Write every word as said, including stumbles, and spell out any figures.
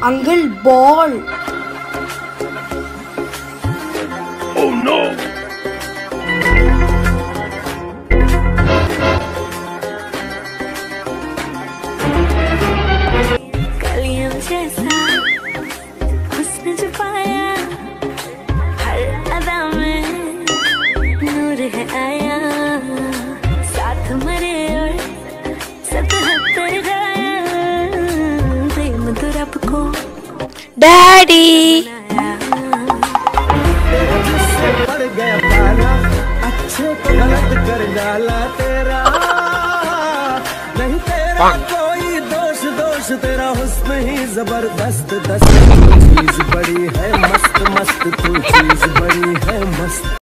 Uncle Ball. Oh no! कलियों जैसा हुस्न छुपाया, हर अदा में नूर है आया, साथ मरे और सतहत्तर गाया, प्रेम तो रब को Daddy. पड़ गया पाला, अच्छे को गलत कर डाला तेरा, नहीं तेरा कोई दोष दोष तेरा हुस्न ही जबरदस्त दस्त, चीज बड़ी है मस्त मस्त, तू चीज बड़ी है मस्त।